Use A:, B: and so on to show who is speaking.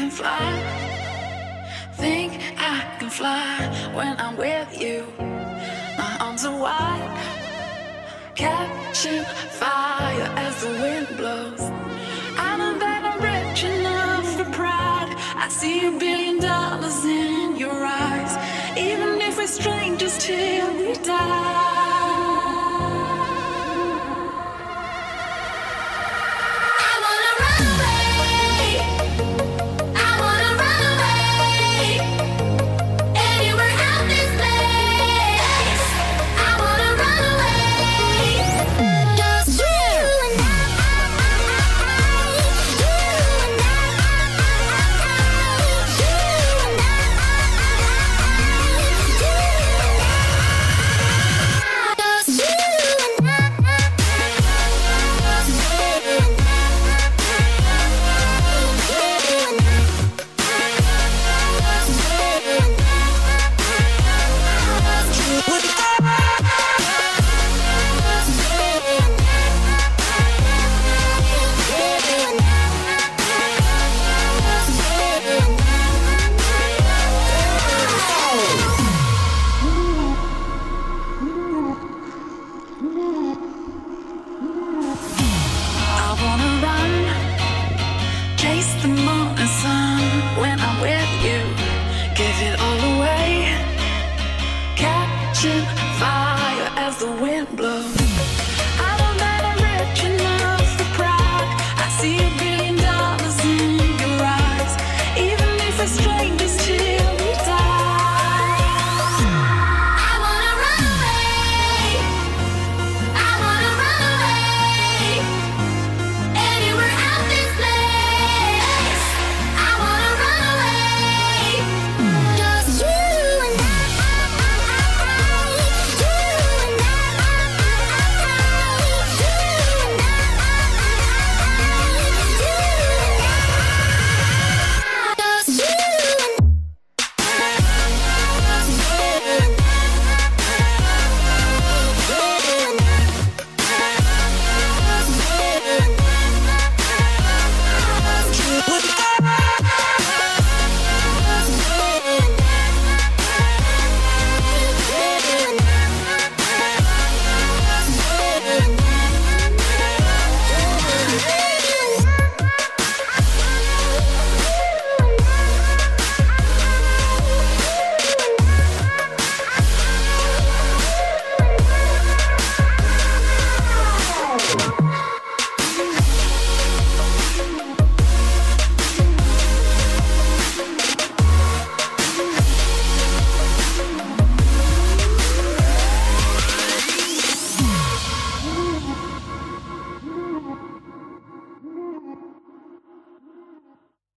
A: can fly. Think I can fly when I'm with you. My arms are wide, catching fire as the wind blows. I know that I'm rich enough for pride. I see $1 billion in your eyes. Even if we're strangers till we die.